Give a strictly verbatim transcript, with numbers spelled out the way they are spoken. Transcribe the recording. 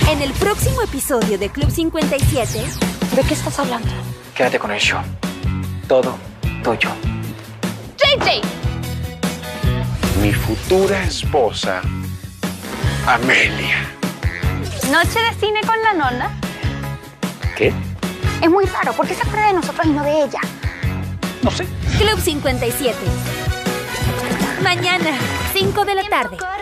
En el próximo episodio de Club cincuenta y siete... ¿De qué estás hablando? Quédate con el show. Todo tuyo. J J. Mi futura esposa, Amelia. Noche de cine con la nona. ¿Qué? Es muy raro. ¿Por qué se acuerda de nosotros y no de ella? No sé. Club cincuenta y siete. Mañana, cinco de la tarde.